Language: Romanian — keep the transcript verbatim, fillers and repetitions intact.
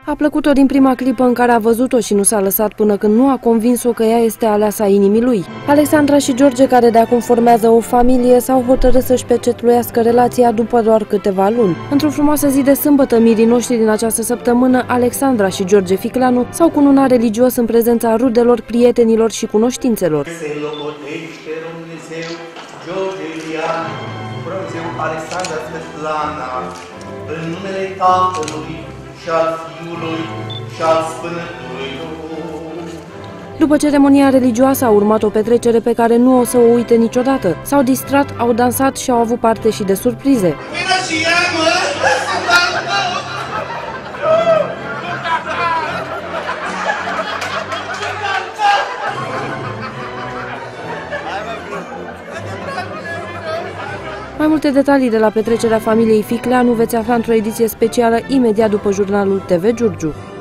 A plăcut-o din prima clipă în care a văzut-o și nu s-a lăsat până când nu a convins-o că ea este aleasa inimii lui. Alexandra și George, care de acum formează o familie, s-au hotărât să-și pecetluiască relația după doar câteva luni. Într-o frumoasă zi de sâmbătă, mirii noștri din această săptămână, Alexandra și George Ficleanu, s-au cununat religios în prezența rudelor, prietenilor și cunoștințelor. Se logotește Dumnezeu George Ilian, Dumnezeu Alexandra Svetlana, în numele Tatălui și al Fiului și al Sfântului Duh. După ceremonia religioasă a urmat o petrecere pe care nu o să o uite niciodată. S-au distrat, au dansat și au avut parte și de surprize. Mai multe detalii de la petrecerea familiei Ficleanu veți afla într-o ediție specială imediat după jurnalul T V Giurgiu.